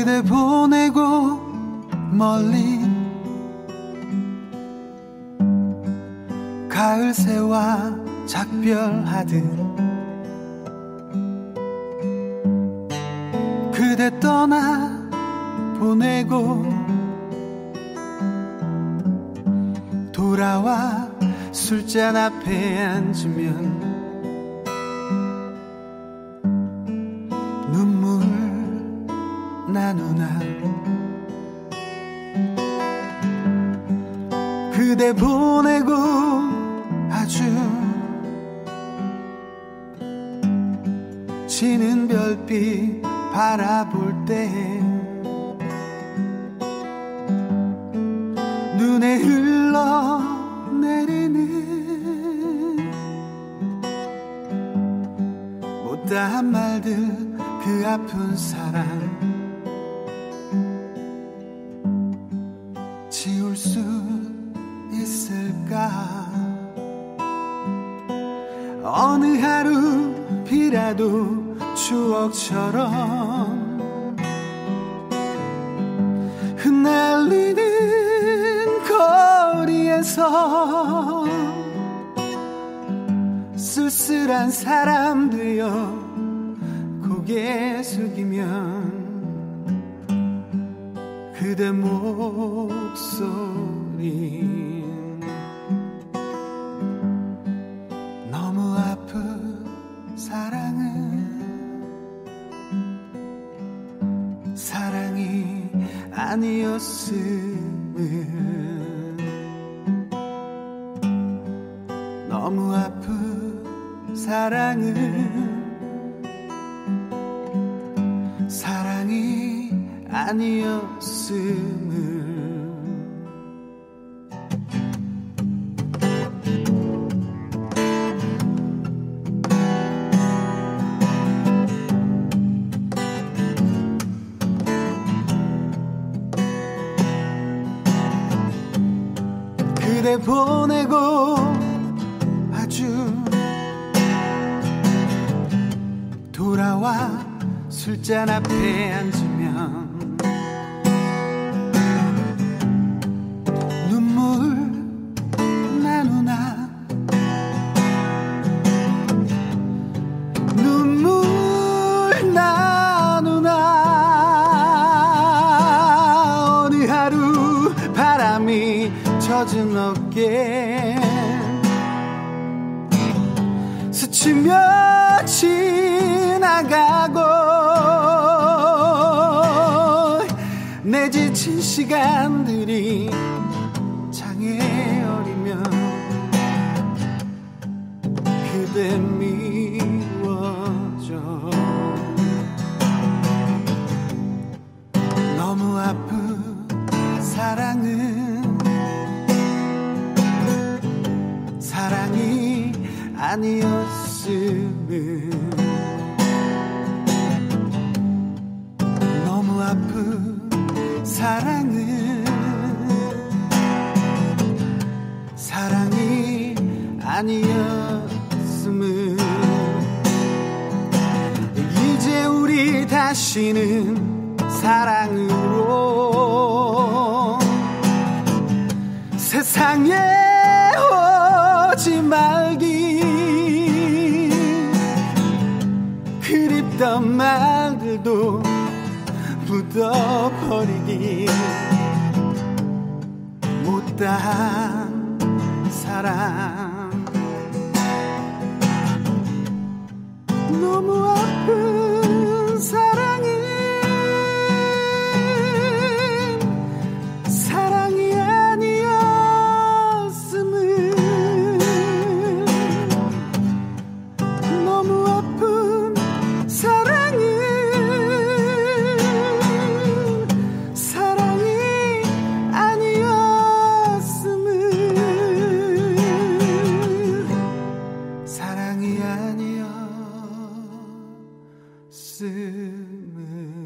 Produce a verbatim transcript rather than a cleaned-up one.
그대 보내고 멀리 가을 새와 작별하듯 그대 떠나 보내고 돌아와 술잔 앞에 앉으면 눈물 나누나 그대 보내고 아주 지는 별빛 바라볼 때 눈에 흘러내리는 못다한 말들 그 아픈 사랑 지울 수 있을까 어느 하루 비라도 추억처럼 흩날리는 거리에서 쓸쓸한 사람 되어 고개 숙이면 그대 목소리 너무 아픈 사랑은 사랑이 아니었음을 너무 아픈 사랑은 사랑이 아니었음을 그대 보내고 아주 돌아와 술잔 앞에 앉으면 눈물 나누나 눈물 나누나 어느 하루 바람이 젖은 어깨 스치며 지나가고 내 지친 시간들이 창에 어리면 그대 미워져 너무 아픈 사랑은 사랑이 아니었음을 너무 아픈 사랑은 사랑이 아니었음을 이제 우리 다시는 사랑으로 세상에 오지 말기 그립던 말들도 묻어버리기 못다한 사랑 너무 아픈 사랑은 사랑이 아니었음을 너무 아픈 사랑은 사랑이 아니었음을 사랑이 아니었음을